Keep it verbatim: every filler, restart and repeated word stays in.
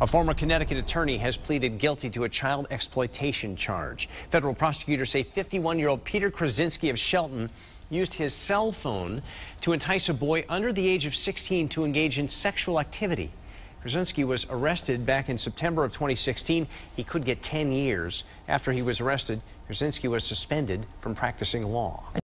A former Connecticut attorney has pleaded guilty to a child exploitation charge. Federal prosecutors say fifty-one-year-old Peter Krasinski of Shelton used his cell phone to entice a boy under the age of sixteen to engage in sexual activity. Krasinski was arrested back in September of twenty sixteen. He could get ten years. After he was arrested, Krasinski was suspended from practicing law.